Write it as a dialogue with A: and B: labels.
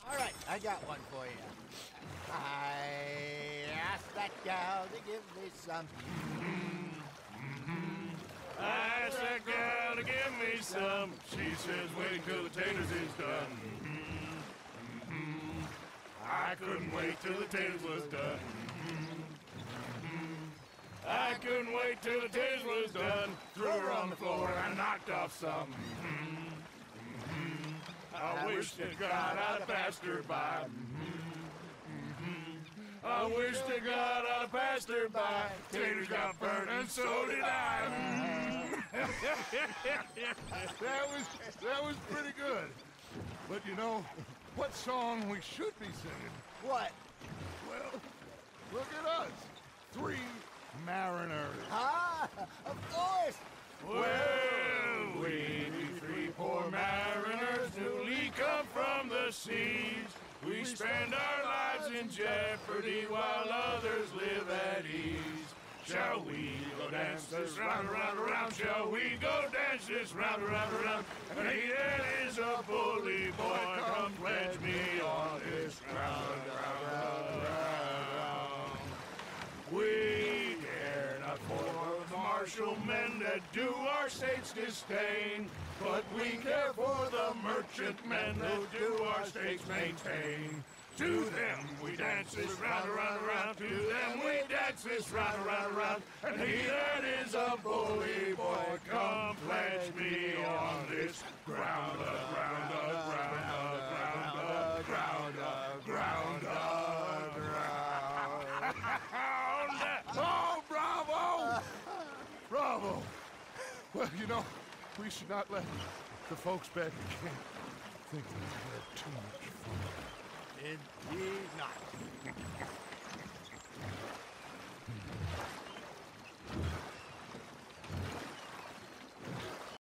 A: All right, I got one for you. I asked that gal to give me some.
B: I asked that gal to give me some. She says wait till the taters is done. I couldn't wait till the taters was done. I couldn't wait till the taters was done. Threw her on the floor and I knocked off some. I wish to God I'd passed her by. I wish to God I'd passed her by. Taters got burnt and so did I.
C: That was pretty good. But you know, what song we should be singing?
A: What?
C: Well, look at us. 3 mariners.
A: Ah, of course.
B: Well, we be 3 poor mariners newly come from the seas. We spend our lives in jeopardy while others live at ease. Shall we go dance this round, around, around? Shall we go dance this round, around, around? And he that is a bully boy, come pledge me on this ground, ground, ground. We care not for the martial men that do our states disdain, but we care for the merchant men who do our states maintain. To them we dance this round, around, around. To them we dance this round, around, around. And he that is a bully boy, come pledge me on this ground, ground, ground, ground, ground, ground, ground.
C: Oh, bravo! Bravo! Well, you know, we should not let the folks back at camp think that we had too much fun.
A: Indeed not.